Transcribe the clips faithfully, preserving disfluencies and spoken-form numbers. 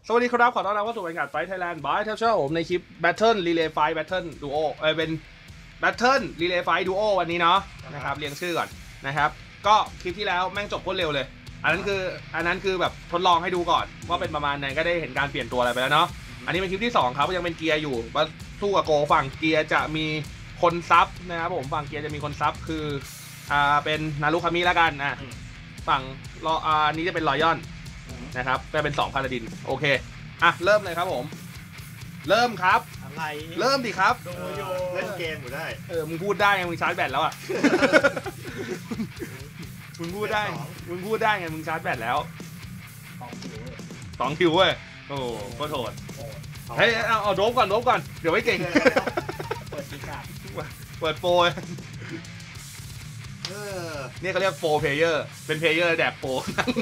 สวัสดีครับขอต้อนรับเข้าสู่รายการไฟท์ไทยแลนด์บายเทลเชอร์ผมในคลิป Battle Relay Fight Battle Duo เออเป็น Battle Relay Fight Duo วันนี้เนาะนะครับเรียงชื่อก่อนนะครับก็คลิปที่แล้วแม่งจบโคตรเร็วเลยอันนั้นคืออันนั้นคือแบบทดลองให้ดูก่อนว่าเป็นประมาณไหนก็ได้เห็นการเปลี่ยนตัวอะไรไปแล้วเนาะอันนี้เป็นคลิปที่สองครับยังเป็นเกียร์อยู่มาสู้กับโกฝั่งเกียร์จะมีคนซับนะครับผมฝั่งเกียร์จะมีคนซับคืออ่าเป็นนารุคามิแล้วกันอ่ะฝั่งรออ่านี้จะเป็นรอยอนนะครับจะเป็นสองพาราดินโอเคอ่ะเริ่มเลยครับผมเริ่มครับอะไรเริ่มดิครับดูอยู่เล่นเกมอยู่ได้เออมึงพูดได้ไงมึงชาร์จแบตแล้วอ่ะ มึงพูดได้มึงพูดได้ไงมึงชาร์จแบตแล้วสองคิวเว้ยโอ้ก็โทษเฮ้ยเอาเอาโดบก่อนโดบก่อนเดี๋ยวไม่เก่งเปิดสีกาเปิดโปรนี่เขาเรียกโปรเพลเยอร์เป็นเพลเยอร์แดกโปร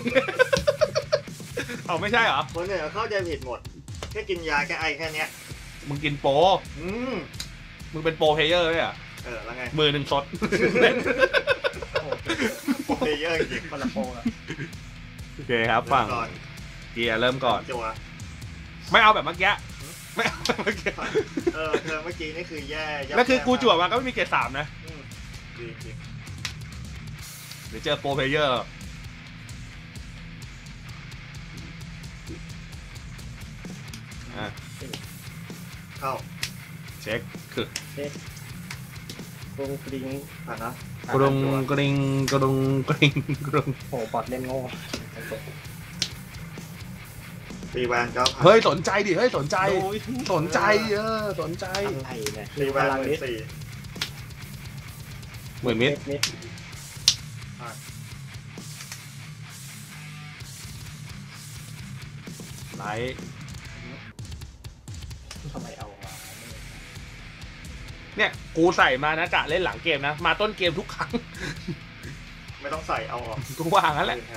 เอาไม่ใช่เหรอคนเนี่ยเข้าใจผิดหมดแค่กินยาแค่ไอแค่เนี้ยมึงกินโปรอืมมึงเป็นโปรเพลเยอร์ไหมอ่ะเออแล้วไงมือหนึ่งสดโปรเพลเยอร์จริงคนละโปรละโอเคครับฟังเกียร์เริ่มก่อนไม่เอาแบบเมื่อกี้ไม่เอาแบบเมื่อกี้เออเธอเมื่อกี้นี่คือแย่แล้วคือกูจั่วมาก็ไม่มีเกรดสามนะดีจริงเดี๋ยวเจอโปรเพลเยอร์เข้าเช็คคือเช็คกรุงกริงผ่านนะกรุงกริงกรุงกริงกรุงโอ้ปอดเล่นโง่ตีแวนก็เฮ้ยสนใจดิเฮ้ยสนใจสนใจเออสนใจอะไรเนี่ยตีแวนหมื่นสี่หมื่นมิดไลท์ทำไมเอามาเนี่ยกูใส่มานะกะเล่นหลังเกมนะมาต้นเกมทุกครั้งไม่ต้องใส่เอาออกกูว่างั้นแหละ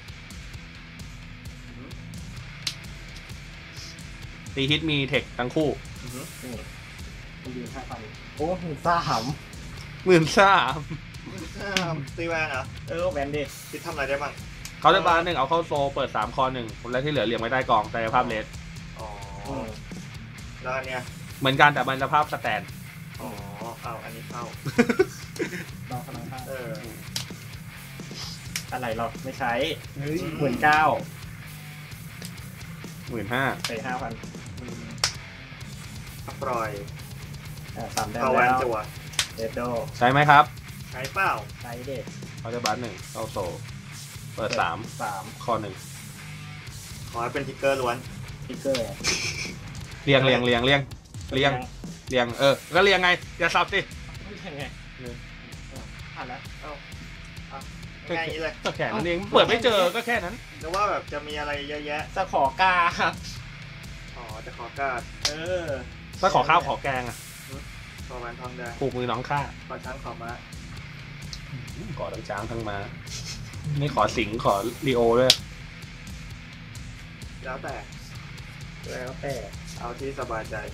ตีฮิตมีเทคทั้งคู่มันยืนห้าพันโอ้หมื่นสามหมื่นสามตีแวนเหรอเออแวนดิคิดทำอะไรได้บ้างเขาได้บาร์หนึ่งเอาเข้าโซเปิดสามคอหนึ่งคนแรกที่เหลือเรียงไว้ใต้กองแต่ภาพเลสอ๋อแล้วอันเนี้ยเหมือนกันแต่มันจะภาพสแตนอ๋อเอาอันนี้เข้าลองกำลังเข้าเอออะไรหรอไม่ใช้หมื่นเก้าหมื่นห้าใส่ห้าพันปล่อยสามแดงแล้วจั่วเดดโดใช้ไหมครับใช้เปล่าใช้เด็ดเขาจะบัตหนึ่งเข้าโซเปิดสามสามคอหนึ่งขอให้เป็นทิกเกอร์ล้วนทิกเกอร์เรียงเรียงเรียงเรียงเรียงเรียงเออก็เรียงไงอย่าสับสิไม่ใช่ไงอ่านแล้วเอ้าง่ายนี้เลยก็แค่นั้นเองเปิดไม่เจอก็แค่นั้นหรือว่าแบบจะมีอะไรเยอะแยะจะขอกาอ๋อจะขอกาเออถ้าขอข้าวขอแกงอ่ะขอแหวนทองแดงผูกมือน้องข้าขอช้างขอม้าขอทั้งช้างทั้งม้าไม่ขอสิงขอลีโอด้วยแล้วแต่แล้วแต่เอาที่สบายใจ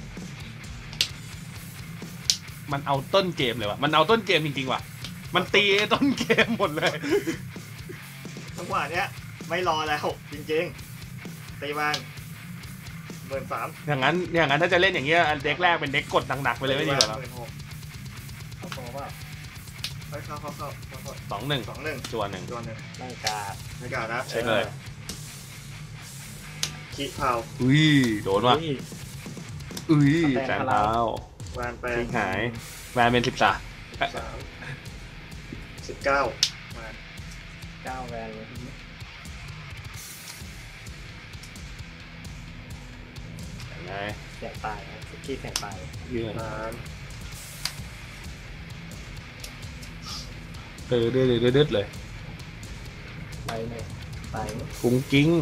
มันเอาต้นเกมเลยวะมันเอาต้นเกมจริงๆว่ะมันตีต้นเกมหมดเลยจังหวะเนี้ยไม่รอแล้วจริงๆตีมันหมื่นสามอย่างนั้นอย่างนั้นถ้าจะเล่นอย่างเงี้ยเด็กแรกเป็นเด็กกดหนักๆไปเลยไม่ดีกว่าหรอเข้าโซ่ป่ะเข้าเข้าเข้าเข้าสองหนึ่งสองหนึ่งจวนหนึ่งจวนหนึ่งไม่กาไม่กานะใช่เลยขี้เผาอุ้ยโดนว่ะอุ้ยแสนเท้าแวนเป็นหายแวนเป็นสิบสามสิบเก้าเก้าแวนยังไงแข่งตายสกี้แข่งตายยืนเดือดเดือดเดือดเดือดเลยไปเลยไปกุ้งกิ้ง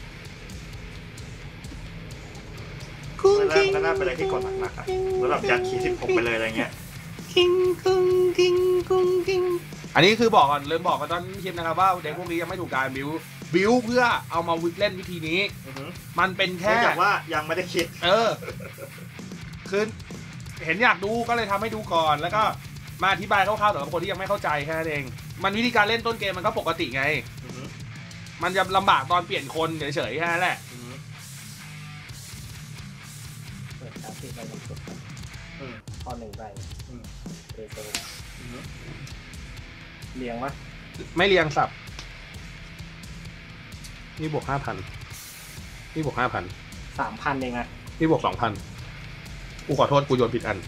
แล้วก็น่าเป็นอะไรที่กดหนักๆอ่ะแล้วแบบยัดคีย์สิบหกไปเลยอะไรเงี้ยกิ้งกุ้งกิ้งกุ้งกิ้งอันนี้คือบอกก่อนลืมบอกกันตอนคลิปนะครับว่าเด็กพวกนี้ยังไม่ถูกการบิวบิวเพื่อเอามาเล่นวิธีนี้มันเป็นแค่ว่ายังไม่ได้คิดเออคือเห็นอยากดูก็เลยทำให้ดูก่อนแล้วก็มาอธิบายคร่าวๆสำหรับคนที่ยังไม่เข้าใจแค่นั้นเองมันวิธีการเล่นต้นเกมมันก็ปกติไงมันจะลำบากตอนเปลี่ยนคนเฉยๆแค่นั้นแหละสี่ใบมันสุดอืมพอหนึ่งใบอืมเอเซอร์อืมเลี้ยงวะไม่เรียงสับนี่บวกห้าพันนี่บวกห้าพันสามพันเองนะนี่บวกสองพันกูขอโทษกูโยนผิดอัน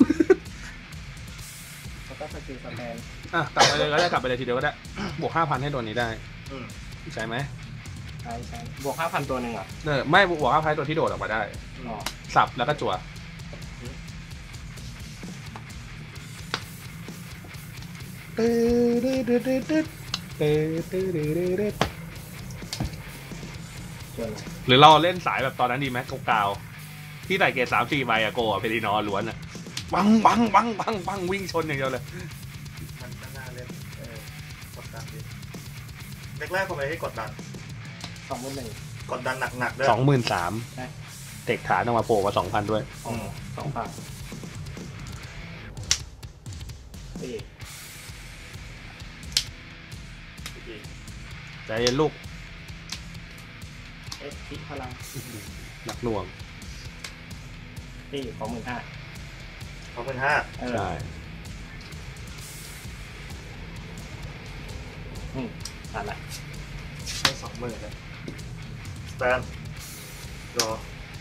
แล้วก็สกิลสแตนอ่ะกลับไปเลยก็ได้กลับไปเลยทีเดียวก็ได้ บวกห้าพันให้ตัวนี้ได้อืมใช่ไหมใช่ใช่บวกห้าพันตัวหนึ่งอ่ะเออไม่บวกห้าพันตัวที่โดดออกมาได้อ๋อสับแล้วก็จั่วจนหรือเราเล่นสายแบบตอนนั้นดีไหมกาวๆที่ใส่เกรดสามสี่ใบอะโกอะเพลินอร์ล้วนอะบังบังบังบังบังวิ่งชนอย่างเดียวเลยมันก็น่าเล่นเออกดดันดิแรกๆผมเลยให้กดดันสองหมื่นหนึ่งกดดันหนักๆด้วยสองหมื่นสามใช่เด็กฐานออกมาโผล่มาสองพันด้วยอ๋อสองพันสี่ใจเย็นลูกเอสคิดพลังหนักหน่วงที่สองหมื่นห้าสองหมื่นห้าเออใช่อืมผ่านละให้สองหมื่นเลยสแตนรอ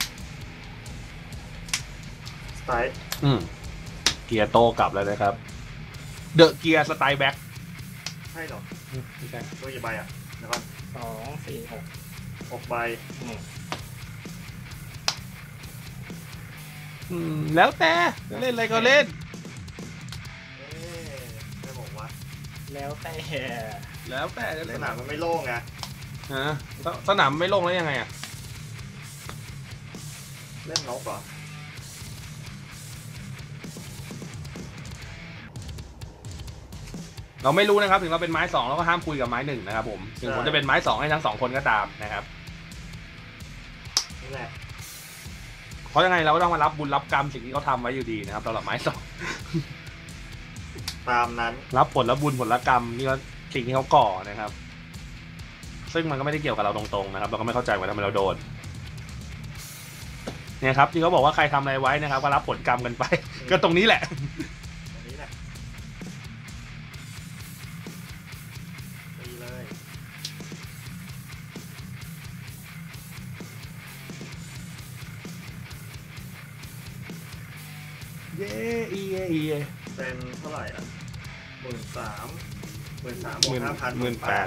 สไตล์อืมเกียร์โตกลับแล้วนะครับ เดอะเกียร์สไตล์แบ็คใช่เหรอไม่ใช่ตัวกี่ใบอ่ะเดี๋ยวก่อนสองสี่หกหกใบอืมอืมแล้วแต่จะเล่นอะไรก็เล่นเอ๊ะไม่บอกว่าแล้วแต่แล้วแต่จะสเล่นนามมันไม่โล่งไงฮะสสนามไม่ลงแล้วยังไงอ่ะเล่นนกเหรอเราไม่รู้นะครับถึงเราเป็นไม้สองเราก็ห้ามคุยกับไม้หนึ่งนะครับผมถึงผมจะเป็นไม้สองให้ทั้งสองคนก็ตามนะครับนี่แหละเพราะยังไงเราก็ต้องมารับบุญรับกรรมสิ่งที่เขาทำไว้อยู่ดีนะครับสำหรับไม้สองตามนั้นรับผลรับบุญผลรับกรรมนี่ก็สิ่งที่เขาก่อนะครับ ซึ่งมันก็ไม่ได้เกี่ยวกับเราตรงๆนะครับ เราก็ไม่เข้าใจว่าทำไมเราโดนเนี่ยครับที่เขาบอกว่าใครทำอะไรไว้นะครับก็รับผลกรรมกันไป ก็ตรงนี้แหละตรงนี้แหละตีเลยเย้อีเออีเอเป็นเท่าไหร่อ่ะหมื่นสามหมื่นสามหมื่นห้าพันหมื่นแปด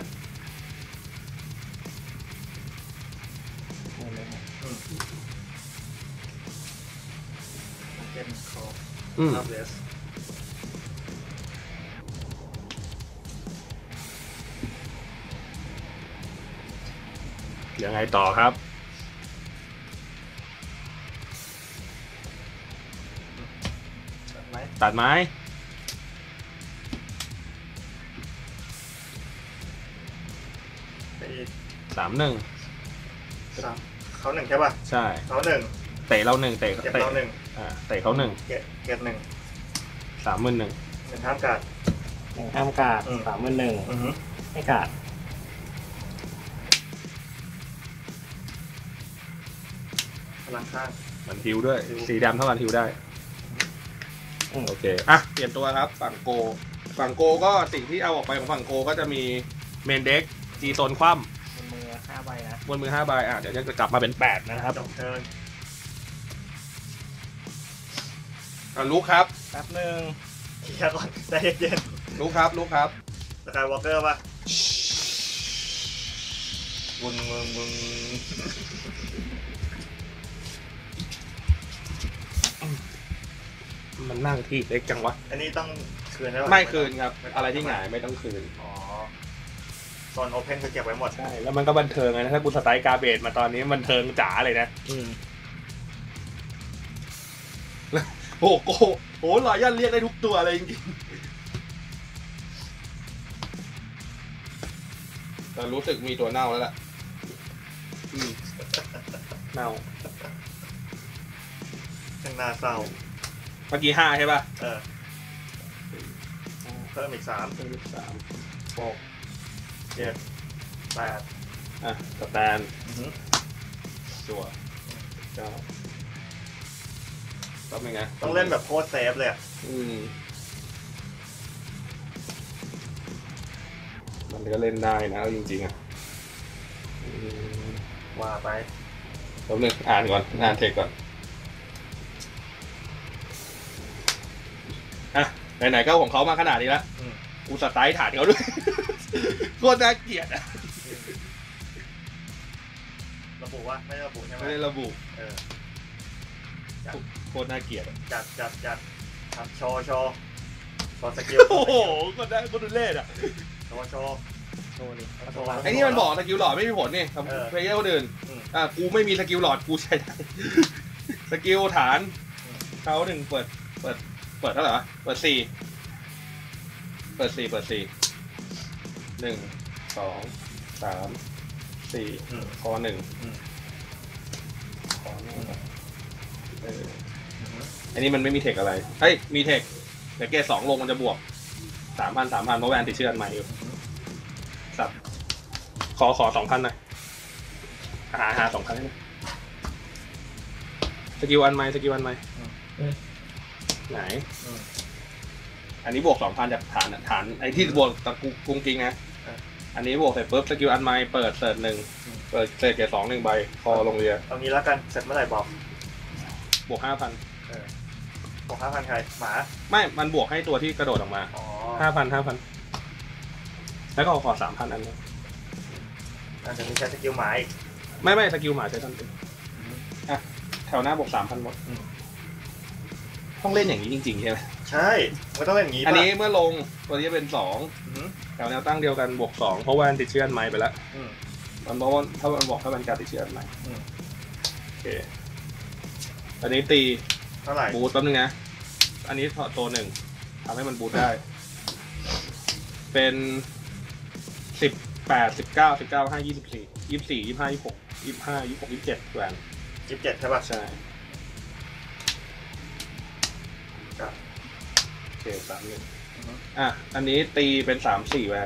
หมื่นหนึ่งเกนคออืมอัพเลสยังไงต่อครับตัดไหมตัดไม้ไปอีกสามหนึ่งสามเขาหนึ่งใช่ป่ะใช่เขาหนึ่งเตะเราหนึ่งเตะเก็บเตะเราหนึ่งอ่าเตะเขาหนึ่งเก็บเก็บหนึ่งสามหมื่นหนึ่งหนึ่งห้ามการ์ดหนึ่งห้ามกาดอืมสามหมื่นหนึ่งอือฮึให้กาดพลังข้างมันฮิวด้วยฮิวสีดำเท่ากันฮิวได้อืมโอเค อ่ะ เปลี่ยนตัวครับ ฝั่งโก ฝั่งโกก็สิ่งที่เอาออกไปของฝั่งโกก็จะมีเมนเด็กจีโซนคว่บนมือห้าใบนะำบนมือห้าใบอ่ะ เดี๋ยวจะกลับมาเป็นแปดนะครับจบเทิร์นอ่ะลุกครับแป๊บหนึ่งเคลียร์ก่อนใจเย็นลุกครับลุกครับๆสกายวอล์กเกอร์ป่ะมึงมึงมึงมันนั่งที่เล็กจังวะอันนี้ต้องคืนได้ป่ะไม่คืนครับ อะไรที่หงายไม่ต้องคืนอ๋อโซนโอเพนคือเก็บไว้หมดใช่ แล้วมันก็บันเทิงไงนะถ้ากูสไตล์กาเบตมาตอนนี้บันเทิงจ๋าเลยนะอืมโอ้โหโอ้โหรอยยันเรียกได้ทุกตัวเลยจริงๆแต่รู้สึกมีตัวเน่าแล้วล่ะอืมเน่าข้างหน้าเศร้าเมื่อกี้ห้าใช่ป่ะเออเพิ่มอีกสามหนึ่งสามหกเจ็ดแปดอ่ะสแตนอือฮึจั่วเก้าต้องเป็นไงต้องเล่นแบบโคตรเซฟเลยอะอืมมันก็เล่นได้นะจริงๆอ่ะอืมว่าไปแป๊บนึงอ่านก่อนอ่านเทคก่อนอ่ะไหนๆก็ของเขามาขนาดนี้แล้วอืมกูสไตล์ฐานเขาด้วย โคตรน่าเกลียดอ่ะระบุว่าไม่ระบุใช่ไหมไม่ได้ระบุเออโคตรน่าเกลียดอะจัดจัดจัดทำโชว์โชว์โชว์สกิลโอ้โหก็ได้ก็ดูเล่นอ่ะโชว์โชว์โชว์ดิโชว์ไอ้นี่มันบอกสกิลหลอดไม่มีผลนี่กับเออเพลเยอร์คนอื่นอืมอ่ะกูไม่มีสกิลหลอดกูใช้ได้ สกิลฐานอืมเขาหนึ่งเปิดเปิดเปิดเท่าไหร่วะเปิดสี่เปิดสี่เปิดสี่หนึ่งสองสามสี่อืมคอหนึ่งอืมคอหนึ่งเอออืมอันนี้มันไม่มีเทคอะไรเฮ้ยมีเทคแต่เกรดสองลงมันจะบวกสามพันสามพันเพราะแวนติดเชื้ออันใหม่อยู่สับขอขอสองพันหน่อยหาหาสองพันให้หน่อยสกิลอันใหม่สกิลอันใหม่ไหนอืมอันนี้บวกสองพันจากฐานอะฐานไอ้ที่บวกตะกุกรุงจริงนะเอออันนี้บวกเสร็จปุ๊บสกิลอันใหม่เปิดเสิร์ชหนึ่งอืมเปิดเศษเกรดสองหนึ่งใบคอลงเรือเอางี้แล้วกันเสร็จเมื่อไหร่บอกบวกห้าพันเออบอกห้าพันใครหมาไม่มันบวกให้ตัวที่กระโดดออกมาอ๋อห้าพันห้าพันแล้วก็ขอสามพันอันนี้อาจจะมีใช้สกิลหมาอีกไม่ไม่สกิลหมาใช้ทันทีอืมอ่ะแถวหน้าบวกสามพันหมดอืมต้องเล่นอย่างนี้จริงๆใช่ไหมใช่มันต้องเป็นอย่างนี้อันป่ะนี้เมื่อลงตัวนี้จะเป็นสองอืมแถวแนวตั้งเดียวกันบวกสองเพราะว่าติดเชื้ออันใหม่ไปแล้วอืมมันบอกว่าถ้ามันบอกถ้ามันการติดเชื้ออันใหม่อืมโอเคอันนี้ตีเท่าไหร่บูทแป๊บนึงนะ อันนี้ถอดตัวหนึ่งทำให้มันบูทได้ เป็นสิบแปดสิบเก้าสิบเก้าห้ายี่สิบสี่ยี่สิบสี่ยี่สิบห้ายี่สิบหกยี่สิบห้ายี่สิบหกยี่สิบเจ็ดแหวนยี่สิบเจ็ดใช่ป่ะใช่ครับโอเคสามหนึ่งอืมอ่ะ อันนี้ตีเป็นสามสี่แหวน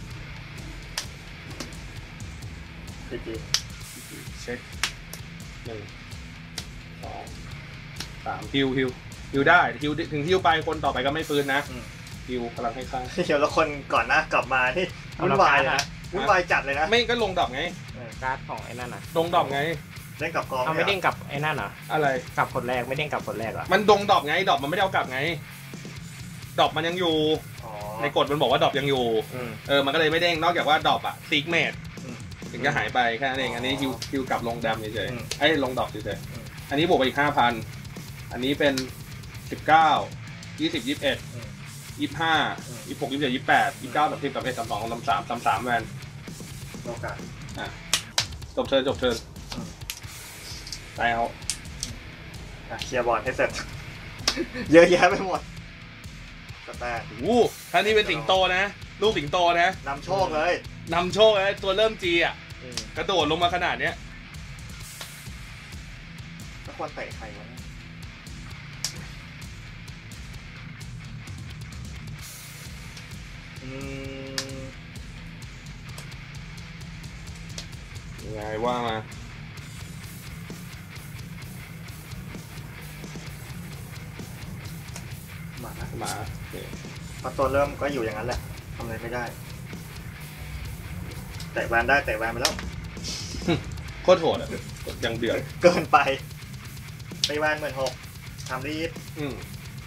พีจีเช็คหนึ่งสองสามฮิวฮิวฮิวได้ฮิวถึงฮิวไปคนต่อไปก็ไม่ฟื้นนะอืมฮิวพลังให้ข้างเดี๋ยวแล้วคนก่อนหน้ากลับมาที่วุ่นวายเลยนะวุ่นวายจัดเลยนะไม่ก็ลงดอกไงเออการ์ดของไอ้นั่นน่ะลงดอกไงเล่นกับกองเอาไม่เด้งกับไอ้นั่นเหรออะไรกับคนแรกไม่เด้งกับคนแรกเหรอมันดงดอกไงดอกมันไม่ได้เอากลับไงดอกมันยังอยู่อ๋อในกฎมันบอกว่าดอกยังอยู่อืมเออมันก็เลยไม่เด้งนอกจากว่าดอกอะซีกเมดอืมถึงจะหายไปแค่นั้นเองอันนี้อ๋อฮิวฮิวกลับลงดำเฉยอืมๆไอ้ยลงดอกเฉยอืมๆอันนี้บวกไปอีกห้าพันอันนี้เป็นสิบเก้ายี่สิบยี่สิบเอ็ดอืมยี่สิบห้าอืมยี่สิบหกยี่สิบเจ็ดยี่สิบแปดยี่สิบเก้าสามสิบสามเอ็ดสามสองสามสามสามสามแวนโอกาสจบเชิญจบเชิญอืมตายเอาอ่ะเคลียร์บอลให้เสร็จ เยอะแยะไปหมดสแตนวู้ท่านนี้เป็นสิงโตนะลูกสิงโตนะนำโชคเลยนำโชคเลยตัวเริ่มจีอ่ะอืมกระโดดลงมาขนาดเนี้ยแล้วควรเตะใครวะเนี่ยอืมยังไงว่ามาหมาหมาโอเคพอตัวเริ่มก็อยู่อย่างนั้นแหละทำอะไรไม่ได้เตะแวนได้เตะแวนไปแล้วโคตรโหดอ่ะยังเดือดเกินไปไปแวนหมื่นหกทำรีบอืม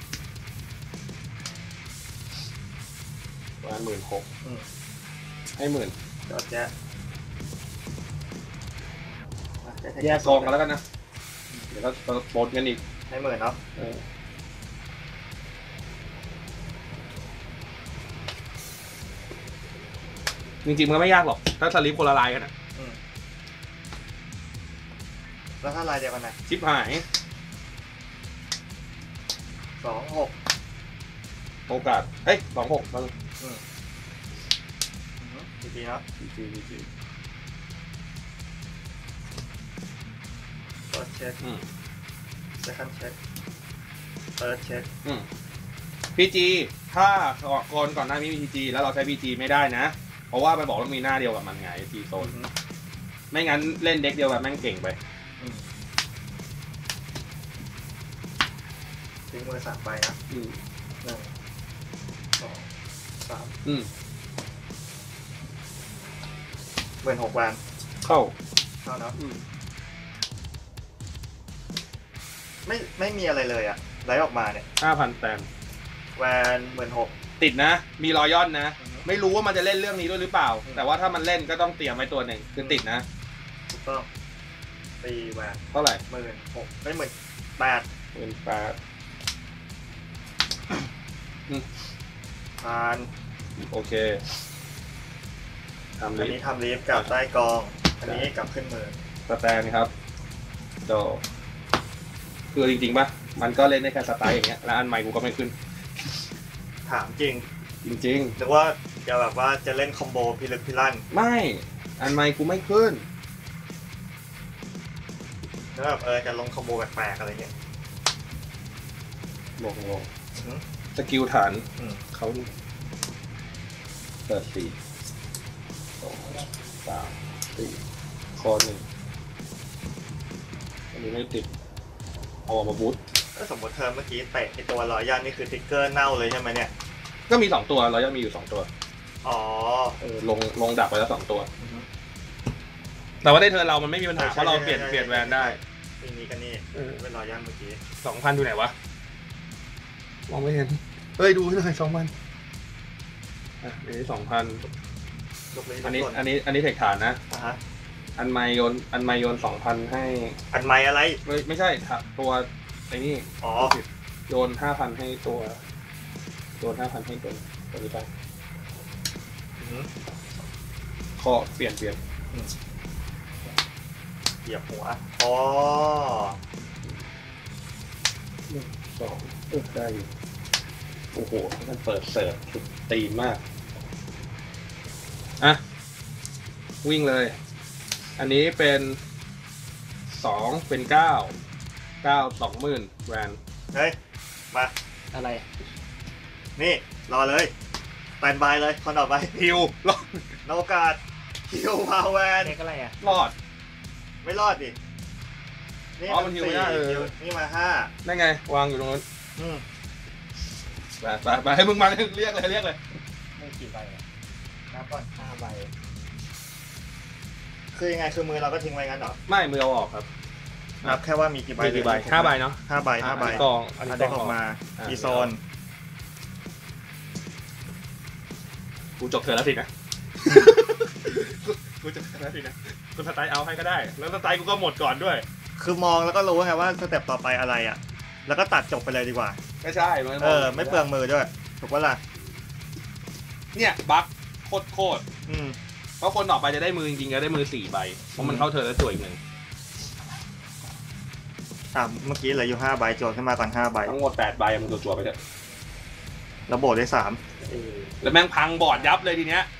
ประมาณหมื่นหกอืมให้หมื่นจอดแจ๊ะแยกกองกันแล้วกันนะ เดี๋ยวก็โปนกันอีกให้หมื่นเนาะเออจริงๆมันก็ไม่ยากหรอก ถ้าสลิปคนละลายกันอ่ะอืมแล้วถ้าลายเดียวกันนะชิปหายสองหกโอกาส เอ้ยสองหกมันอืมดีๆเนาะจีจีจี first check อืม second check third check อืมพีจีถ้าก่อนก่อนหน้านี้มีพีจีแล้วเราใช้พีจีไม่ได้นะ เพราะว่ามันบอกว่ามีหน้าเดียวกับมันไงทีโซนอืมไม่งั้นเล่นเด็กเดียวกันแม่งเก่งไปอืมทิ้งมือสามใบนะอืมหนึ่งสองสามอืมหมื่นหกแวนเข้าเท่าเนาะอืมไม่ไม่มีอะไรเลยอะไหลออกมาเนี่ยห้าพันแตมแวนหมื่นหกติดนะ มีรอยย่อนนะอือฮึไม่รู้ว่ามันจะเล่นเรื่องนี้ด้วยหรือเปล่าอืมแต่ว่าถ้ามันเล่นก็ต้องเตรียมไว้ตัวหนึ่งคือติดนะถูกต้องตีแวนเท่าไหร่หมื่นหกไม่หมื่นแปดหมื่นแปดผ่านโอเคทำอันลินี้ทำลีฟกับใต้กอง อันนี้กลับขึ้นมือสแตนครับโดคือจริงๆป่ะ มันก็เล่นได้แค่สไตล์อย่างเงี้ย แล้วอันใหม่กูก็ไม่ขึ้นถามจริงจริงหรือว่าจะแบบว่าจะเล่นคอมโบพิลึกพิลั่นๆ ไม่ อันใหม่กูไม่ขึ้นแล้วแบบเออจะลงคอมโบแปลกๆอะไรเงี้ยลงลงอือฮึสกิลฐานอืมเขาเปิดสี่สองสามสี่คอหนึ่งอันนี้ไม่ติด เอาออกมาบูทก็สมมติเธอเมื่อกี้เตะไอตัวรอยยันนี่คือติ๊กเกอร์เน่าเลยใช่ไหมเนี่ยก็มีสองตัวเรายังมีอยู่สองตัวอ๋อเออลงลงดักไปแล้วสองตัวอือฮึแต่ว่าได้เธอเรามันไม่มีปัญหาใช่เพราะเราเปลี่ยนใช่เปลี่ยนแวนได้ทีนี้กันนี่เออเป็นรอยยันเมื่อกี้สองพันอยู่ไหนวะ มองไม่เห็น เฮ้ย ดูให้หน่อยสองพันอ่ะอันนี้สองพันยกเลยอันนี้ยกส่วอันนี้อันนี้เทคฐานนะอ่ะฮะอันไมโยนอันไมโยนสองพันให้อันไม้อะไรไม่ไม่ใช่ถตัวไอ้นี่อ๋อโยนห้าพันให้ตัวโยนห้าพันให้ตัวตัวนี้ไปอือฮึข้อเปลี่ยนเปลี่ยนเหยียบหัว อ๋อหนึ่งสองเออได้อยู่โอ้โหมันเปิดเสิร์ฟสุดตีนมาก อ่ะ วิ่งเลย อันนี้เป็นสองเป็นเก้าเก้าสองหมื่นแวนเฮ้ย มาอะไรนี่ รอเลยแตนบายเลยคนต่อไปฮิวรอดนโอกาสฮิวพาวแวนเด็กอะไรอ่ะรอดไม่รอดดิ นี่อ๋อมันฮิวไม่ได้เออฮิวนี่มาห้าได้ไง วางอยู่ตรงนั้นอืมไปไปไปให้มึงมาเรียกเรียกเลยเรียกเลยไม่กี่ใบอะนับก่อนห้าใบคือยังไง คือมือเราก็ทิ้งไว้งั้นเหรอไม่มือเอาออกครับนับแค่ว่ามีกี่ใบมีกี่ใบเลยห้าใบเนาะห้าใบห้าใบอันนี้กองอันนี้อันเด็กกอองอกมาอ่ะอีโซนกูจบเธอแล้วสินะ กูกูจบเธอแล้วสินะกูสไตล์เอาให้ก็ได้ แล้วสไตล์กูก็หมดก่อนด้วยคือมองแล้วก็รู้ไงว่าสเต็ปต่อไปอะไรอ่ะ แล้วก็ตัดจบไปเลยดีกว่าไม่ใช่มันเออ ไม่เปลืองมือด้วย ถูกปะล่ะเนี่ยบั๊กโคตรโคตรอืมเพราะคนต่อไปจะได้มือจริงๆจะได้มือสี่ใบ เพราะมันเข้าเธอแล้วตัวอีกหนึ่งอ่ะ เมื่อกี้เหลืออยู่ห้าใบโจทย์ขึ้นมาก่อนห้าใบทั้งหมดแปดใบมันตัวๆไปเถอะแล้วโบดได้สามเออแล้วแม่งพังบอร์ดยับเลยทีเนี้ย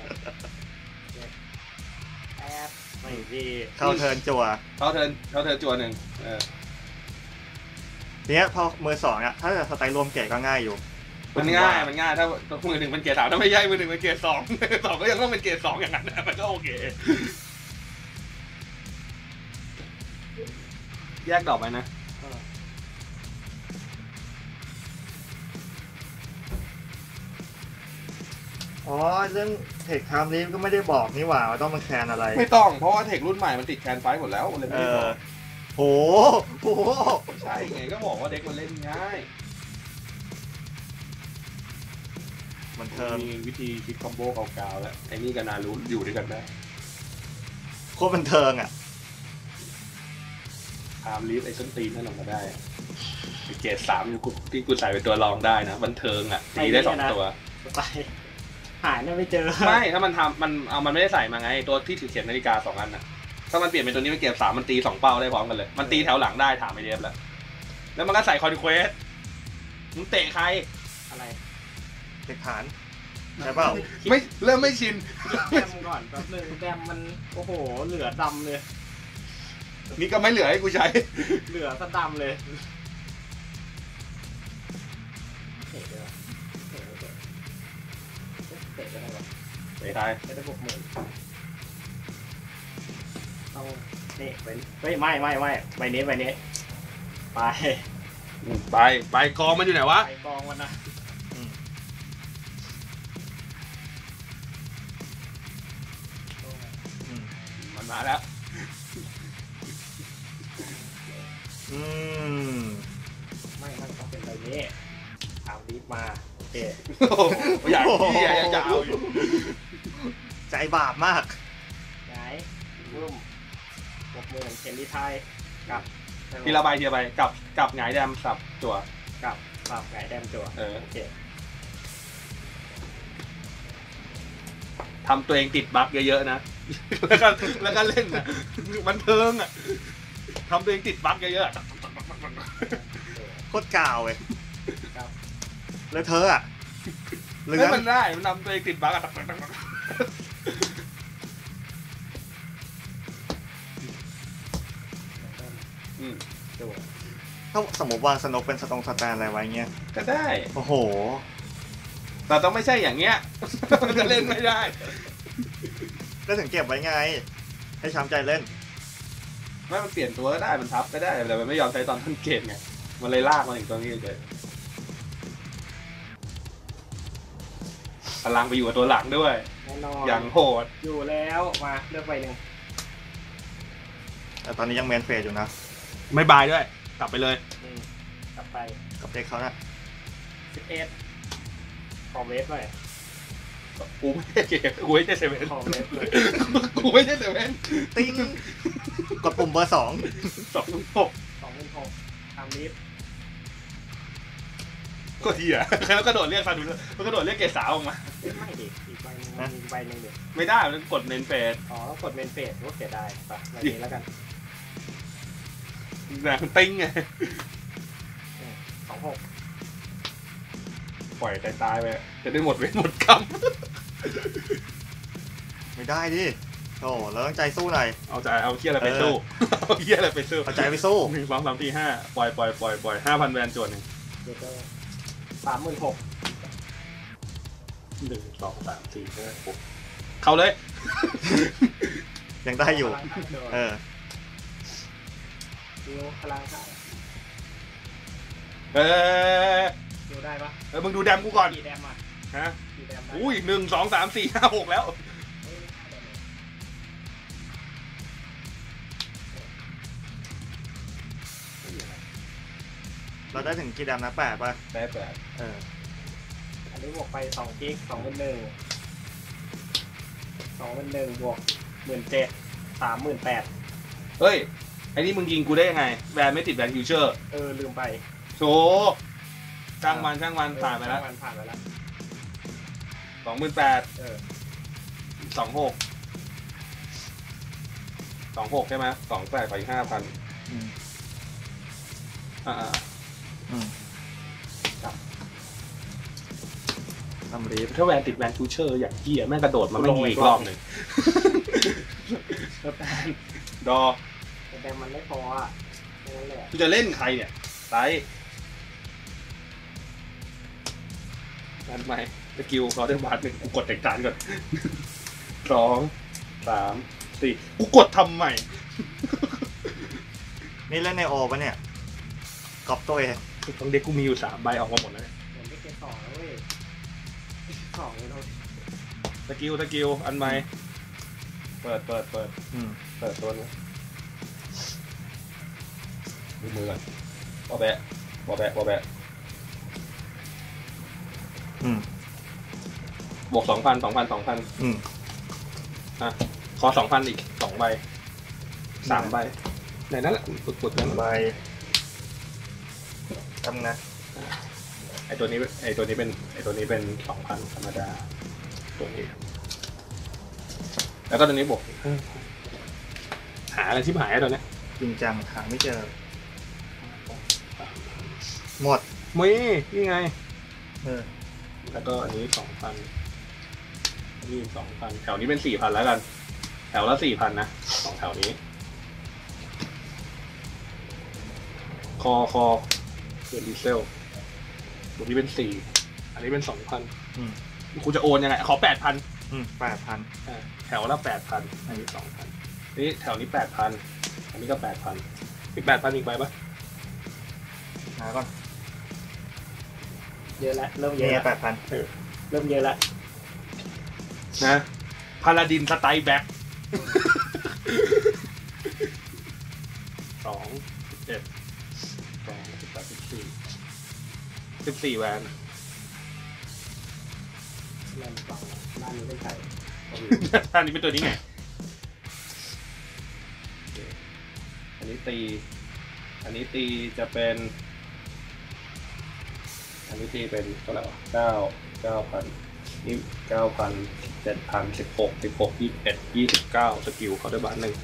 แอดไม่พี่เข้าเทิร์นจั่วเข้าเธอเข้าเธอจัวหนึ่งเออทีเนี้ยพอมือสองอ่ะ ถ้าจะสไตล์รวมเกรดก็ง่ายอยู่มันง่ายมันง่ายถ้ามือหนึ่งเป็นเกียร์สามถ้าไม่ใช่มือหนึ่งเป็นเกียร์สองสองก็ยังต้องเป็นเกียร์สองอย่างนั้นนะมันก็โอเค แยกดอกไปนะเอออ๋อ เรื่องเทคไทม์ลีฟก็ไม่ได้บอกนี่หว่าว่าต้องมาแคนอะไรไม่ต้องเพราะว่าเทครุ่นใหม่มันติดแคนไฟหมดแล้วเลยเอไม่ได้บออกโหโหใช่ไงก็บอกว่าเด็กมันเล่นง่ายมันเทิร์นมีวิธีคิดคอมโบเก่าๆแล้วไอ้นี่กับนารู้อยู่ด้วยกันได้โคตรบันเทิงอ่ะตามลีฟไอ้ส้นตีนนั่นลงมาได้ไอ้เกรดสามที่กูที่กูใส่เป็นตัวรองได้นะบันเทิงอ่ะตีได้สองตัวไปหายเนี่ยไม่เจอไม่ถ้ามันทำมันเอามันไม่ได้ใส่มาไงตัวที่ถือเขียนนาฬิกาสองอันน่ะถ้ามันเปลี่ยนเป็นตัวนี้เป็นเกรดสามมันตีสองเป้าได้พร้อมกันเลยมันตีแถวหลังได้ถามไอเดฟแล้วแล้วมันก็ใส่คอนเควสมึงเตะใครอะไรเทคฐาน ใช่เปล่าไม่เริ่มไม่ชินแดมก่อนแป๊บนึงแดมมันโอ้โหเหลือดำเลยนี่ก็ไม่เหลือให้กูใช้เหลือสะดำเลยเตะเลยวะเตะเตะเตะก็ได้วะเตะใครไม่ได้บวกหมื่นเอานี่ไปเฮ้ยไม่ไม่ไม่ใบนี้ใบนี้ไปไปไปกองมันอยู่ไหนวะไปกองมันนะอืม อืมมันมาแล้วอืมไม่มันต้องเป็นแบบนี้เอาลิฟต์มาโอเคอยากที่อยากจะเอาอยู่ใจบาปมากย้ายรุ่มหกหมื่นเคนดีไทยกับทีละใบทีละใบกับกับหงายแดมสับจั่วกับปรับไก่แดมจั่วเออโอเคทำตัวเองติดบั๊กเยอะๆนะ แล้วก็แล้วก็เล่นอ่ะมันเทิงอ่ะทำตัวเองติดบั๊กเยอะๆอะโคตรกาวเลยครับแล้วเธออะเลืไม่อนมันได้มันทำตัวเองติดบั๊กอ่ะ อืมจั่วถ้าสมมติวางสนกเป็นสตองสแตนอะไรไว้เงี้ยก็ได้โอ้โหแต่ต้องไม่ใช่อย่างเงี้ย มันจะเล่นไม่ได้ก็ถึงเก็บไว้ไง ให้ช้ำใจเล่นไม่มันเปลี่ยนตัวก็ได้มันทับก็ได้แต่มันไม่ยอมใช้ตอนต้นเกมไงมันเลยลากมาถึงตรงนี้เลยพลังไปอยู่กับตัวหลังด้วยแน่นอนอย่างโหดอยู่แล้วมาเลือกใบหนึ่งแต่ตอนนี้ยังแมนเฟสอยู่นะไม่บายด้วย กลับไปเลยอืมกลับไปกับเด็กเขานะสิบเอ็ดขอเวฟหน่อยกูไม่ใช่เกมกูไม่ใช่เซเว่นขอเวฟเลยกูไม่ใช่เซเว่นติ้ง กดปุ่มเบอร์สองสองหกสองหมื่นหกทำลิฟต์ก็ทีอ่ะแล้วก็โดดเรียกซาดูมันก็โดดเรียกเกสาวออกมาไม่ดิอีกใบหนึงมีอีกใบหนึ่งเดี๋ยวไม่ได้มันกดเมนเฟสอ๋อต้องกดเมนเฟสก็เสียดายไปแบบนี้แล้วกันนะมันติ้งไงสองหกปล่อยตายๆไปจะได้หมดเวรหมดกรรมไม่ได้ดิ โอ้เราต้องใจสู้หน่อยเอาใจเอาเคี้ยอะไรไปสู้เอาเคี้ยอะไรไปสู้เอาใจไปสู้หนึ่งสองสามสี่ห้าปล่อยปล่อยปล่อยปล่อยห้าพันแวนจวนหนึ่งเดี๋ยวก็สามหมื่นหกหนึ่งสองสามสี่ห้าหกเข้าเลยยังได้อยู่ เออดิวพลังค่ะเออดิวได้ปะเออมึงดูแดมกูก่อนกี่แดมอ่ะฮะกี่แดมได้อุ้ยหนึ่งสองสามสี่ห้าหกแล้วเฮ้ยห้าแดมเลยเราได้ถึงกี่แดมนะแปดป่ะแปดแปดเอออันนี้บวกไปสองกิกสองหมื่นหนึ่งสองหมื่นหนึ่งบวกหมื่นเจ็ดสามหมื่นแปดเฮ้ยไอ้นี่มึงยิงกูได้ยังไงแวนไม่ติดแวนฟิวเจอร์เออลืมไปโชช่างมันช่างมันผ่านไปแล้วมันผ่านไปแล้วสองหมื่นแปดเออสองหกสองหกใช่ไหมสองแปดไปอีกห้าพันอืมอ่าอืมทำรีฟถ้าแวนติดแวนฟิวเจอร์อย่างเหี้ยแม่งกระโดดมาไม่ยิงอีกรอบหนึ่งแล้วแต่ดอแต่มันไม่พออ่ะแค่นั้นแหละกูจะเล่นใครเนี่ยไซนั่นไหมสกิลเขาได้บาทหนึ่งกูกดแตกต่างก่อนสองสามสี่กูกดทำใหม่นี่เล่นในโอปะเนี่ยกอบตัวเองตรงเด็กกูมีอยู่สามใบออกมาหมดแล้วเนี่ยเหมือนไม่เก็บสองแล้วเว้ยสองเลยเราสกิลสกิลอันใหม่เปิดเปิดเปิดอืมเปิดตัวนี้ดูมือก่อนบอแบะบอแบะบอแบะอืมบวกสองพันสองพันสองพันอืมอ่ะขอสองพันอีกสองใบสามใบไหนนั่นแหละปึกปึกนั่นใบทำนะไอตัวนี้ไอตัวนี้เป็นไอตัวนี้เป็นสองพันธรรมดาตัวนี้ แล้วก็ตัวนี้บวกหาอะไรที่หายตอนนี้จริงจังหาไม่เจอ หมดมีนี่ไงเออแล้วก็อันนี้สองพันนี่สองพันแถวนี้เป็นสี่พันแล้วกัน แถวละสี่พันนะสองแถวนี้ คอคอเดือนดีเซลตัวนี้เป็นสี่อันนี้เป็นสองพันอืมกูจะโอนยังไงขอแปดพันอืมแปดพันแถวละแปดพันอันนี้สองพันนี่แถวนี้แปดพันอันนี้ก็แปดพันอีกแปดพันอีกใบปะหาก่อนเยอะแล้วเริ่มเยอะนี่แล้วแปดพันเริ่มเยอะแล้วนะพาลาดินสไตล์แบ็คสองเจ็ดสองสิบแปดสิบสี่สิบสี่แวนเริ่มฟังด้านนี้เป็นใครท่านนี้เป็นตัวนี้ไงอันนี้ตี อันนี้ตีจะเป็น อันนี้ตีเป็นเท่าไหร่วะเก้าเก้าพันนี่เก้าพันเจ็ดพันสิบหกสิบหกยี่สิบเอ็ดยี่สิบเก้าสกิลเขาได้บ้านหนึ่ง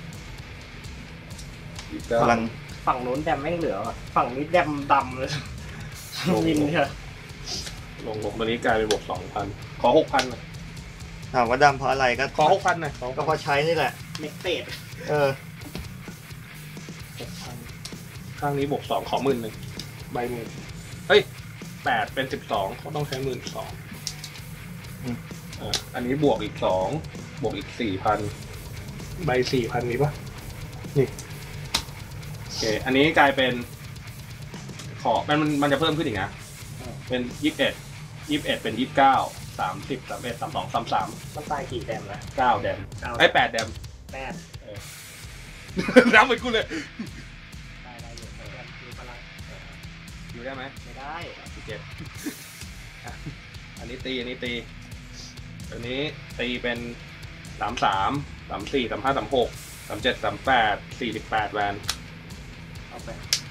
ยี่สิบเก้าพลังฝั่งนู้นแดมแม่งเหลือว่ะฝั่งนี้แดมดำเลยมินเนี่ยลงลงตัวนี้กลายเป็นบวกสองพันขอหกพันหน่อยถามว่าดำเพราะอะไรก็ขอหกพันหน่อยขอก็เพราะใช้นี่แหละเมกเตดเออหกพันข้างนี้บวกสองขอหมื่นหนึ่งใบหมื่นเฮ้ยแปดเป็นสิบสองเขาต้องใช้หมื่นสองอืมอ่าอันนี้บวกอีกสองบวกอีกสี่พันใบสี่พันนี้ปะนี่โอเคอันนี้กลายเป็นขอมันมันมันจะเพิ่มขึ้นอีกนะเป็นยี่สิบเอ็ดยี่สิบเอ็ดเป็นยี่สิบเก้าสามสิบสามเอ็ดสามสองสามสามมันตายกี่แดมนะเก้าแดมเก้าไอ้แปดแดมแปดน้ำเหมือนกูเลยตายได้อยู่แดมมีพลังอยู่ได้ไหมไม่ได้สิบเจ็ดอ่ะอันนี้ตีอันนี้ตีอันนี้ตีเป็นสามสามสามสี่สามห้าสามหกสามเจ็ดสามแปดสี่สิบแปดแวนเอาไป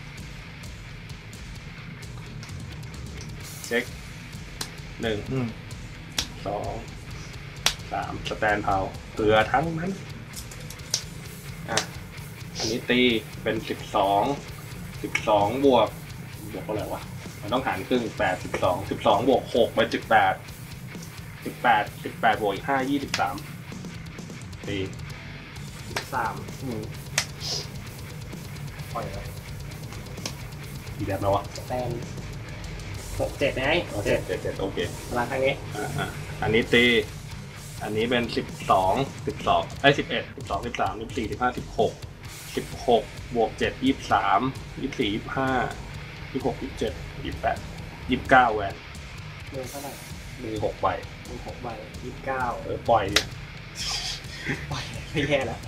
เช็คหนึ่งอืมสองสามสแตนเพาเกลือทั้งนั้นอ่ะอันนี้ตีเป็นสิบสองสิบสองบวกบวกเท่าไหร่วะมันต้องหารครึ่งแปดสิบสองสิบสองบวกหกเป็นสิบแปดสิบแปดสิบแปดบวกอีกห้ายี่สิบสามตีสามอืมปล่อยไปกี่แบบแล้ววะแตนหกเจ็ดไงเจ็ดเจ็ดเจ็ดโอเคพลังทางนี้อ่าอ่าอันนี้ตี อันนี้เป็นสิบสองสิบสองไอ้สิบเอ็ดสิบสองสิบสามสิบสี่สิบห้าสิบหกสิบหกบวกเจ็ดยี่สิบสามยี่สิบสี่ยี่สิบห้ายี่สิบหกยี่สิบเจ็ดยี่สิบแปดยี่สิบเก้าแวนมือเท่าไหร่มือหกใบมือหกใบยี่สิบเก้าเออปล่อยเนี่ยปล่อยไม่แย่แล้ว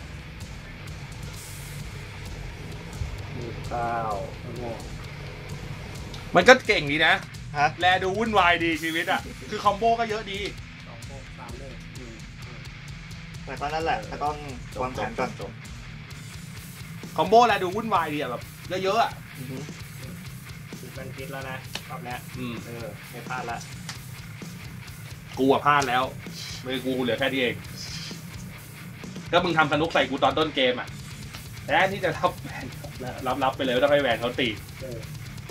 ยี่สิบเก้าโอ้โหมันก็เก่งดีนะฮะแลดูวุ่นวายดีชีวิตอ่ะ คือคอมโบก็เยอะดีสองหกสามหนึ่งอืมอืมแต่ตอนนั้นแหละก็ต้องวางแผนก่อนจบคอมโบแลดูวุ่นวายดีอ่ะแบบเยอะๆอ่ะอือฮึคิดเป็นคิดแล้วนะรอบเนี้ยอืมเออไม่พลาดละกูอะพลาดแล้วมือกูเหลือแค่นี้เอง ก็มึงทำสนุกใส่กูตอนต้นเกมอ่ะแต่อันที่จะรับแวนรับรับไปเลยถ้าให้แวนเขาตีเออ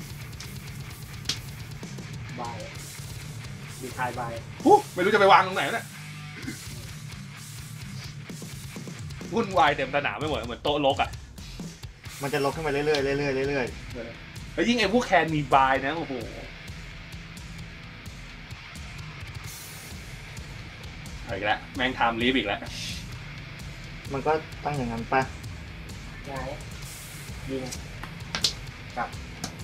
บายดีทายบายฮู้ไม่รู้จะไปวางตรงไหนเนี่ยวุ่นวายเต็มสนามไม่หมดเหมือนโต๊ะลกอ่ะมันจะลดขึ้นไปเรื่อยๆเรื่อยๆเรื่อยแล้วยิ่งไอ้พวกแคนมีบายนะโอ้โหเอาอีกแล้วแม่งทำลีฟอีกแล้วๆมันก็ตั้งอย่างนั้นปะย้ายยิงกลับ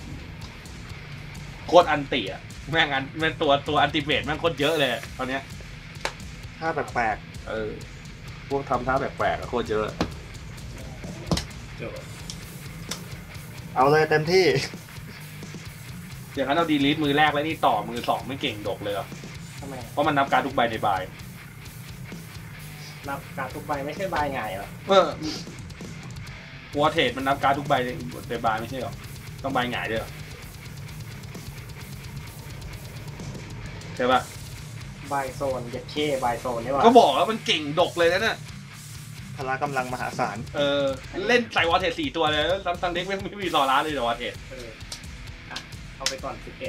โคตรอันติอ่ะแม่งอันแม่งตัวตัวอันติเมตแม่งโคตรเยอะเลยตอนเนี้ยถ้าแปลกเออพวกทำท่าแปลกๆอะโคตรเยอะโจๆเอาเลยเต็มที่อย่างนั้นเราดีลีทมือแรกแล้วนี่ต่อมือสองไม่เก่งดกเลยเหรอทำไมเพราะมันนับการทุกใบในบายนับการทุกใบไม่ใช่ใบไงเหรอเออวอเทดมันนับการทุกใบในในบายไม่ใช่เหรอต้องใบหงายด้วยเหรอใช่ปะใบโซนเย็ดเช่ใบโซนนี่หว่าก็บอกแล้วมันเก่งดกเลยนะเนี่ยพละกำลังมหาศาลเออเล่นใส่วอเทดสี่ตัวเลยแล้วซัมเด็กไม่ไม่มีรอร้านเลยแต่วอเทดเอออ่ะเอาไปก่อนสิบเอ็ด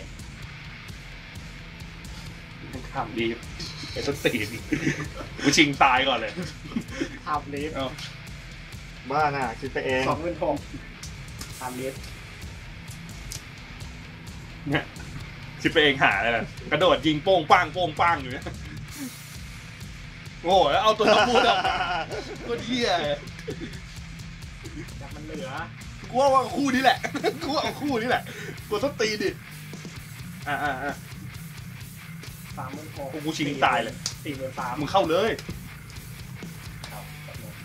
ทำดีไอ้ต้นตีนกูชิงตายก่อนเลยทำลิฟต์เอาบ้าน่ะคิดไปเองสองหมื่นหกทำลิฟต์เนี่ยคิดไปเองหาเลยนะกระโดดยิงโป้งป้างโป้งป้างอยู่เนี่ยโอ้โหแล้วเอาตัวน้ำมูดออกมาก็เหี้ยจากมันเหลือกูว่าว่าคู่นี้แหละ กูว่าคู่นี้แหละกูต้องตีดิอ่าอ่าอ่าสามหมื่นหกกูชิงตายเลยสี่หมื่นสามมึงเข้าเลยครับแบบนี้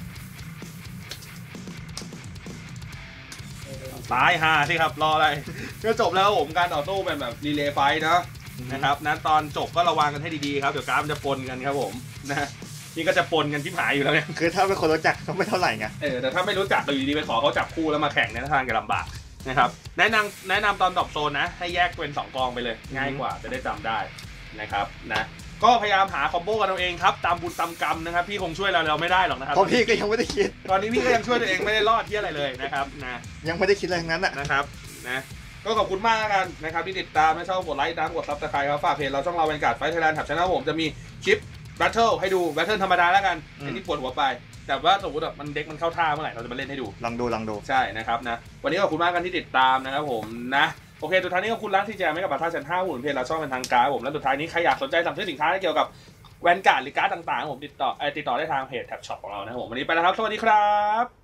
เออตายห่าสิครับรออะไร ก็จบแล้วครับผมการต่อสู้เป็นแบบรีเลย์ไฟท์นะนะครับนั้นตอนจบก็ระวังกันให้ดีๆครับเดี๋ยวกราฟมันจะปนกันครับผมนะนี่ก็จะปนกันที่หายอยู่แล้วเนี่ยคือถ้าเป็นคนรู้จักต้องไม่เท่าไหร่ไงเออแต่ถ้าไม่รู้จักก็อยู่ดีไปขอเขาจับคู่แล้วมาแข่งในทางจะลำบากนะครับแนะนำแนะนำตอนดรอปโซนนะให้แยกเป็นสองกองไปเลยง่ายกว่าจะได้จำได้นะครับนะก็พยายามหาคอมโบกันเอาเองครับตามบุญตามกรรมนะครับพี่คงช่วยเราเราไม่ได้หรอกนะครับเพราะพี่ก็ยังไม่ได้คิดตอนนี้พี่ก็ยังช่วยตัวเองไม่ได้รอดที่อะไรเลยนะครับนะยังไม่ได้คิดอะไรทั้งนั้นอ่ะนะครับนะก็ขอบคุณมากกันนะครับที่ติดตามไม่ชอบกดไลค์ตามกดซับสไครต์ครับฝากเพจเราช่องเราเป็นการไฟไทยแลนด์แถบช anel ผมจะมีคลิปแบทเทิลให้ดูแบทเทิลธรรมดาแล้วกันไอ้ที่ปวดหัวไปแต่ว่าสมมติแบบมันเด็กมันเข้าท่าเมื่อไหร่เราจะมาเล่นให้ดูลองดูลองดูใช่นะครับนะวันนี้ขอบคุณมากกันที่ติดตามนะครับผมนะโอเคสุดท้ายนี้ขอบคุณร้านที่แจมให้กับบัตรท่าชั้นห้าหุ่นเพจเราช่องเป็นทางการผมและสุดท้ายนี้ใครอยากสนใจสั่งซื้อสินค้าเกี่ยวกับแวนการ์ดหรือการ์ดต่างๆผมติดต่อเอ่อติดต่อได้ทางเพจแท็บช็อปของเรานะครับผมวันนี้ไปแล้วครับสวัสดีครับ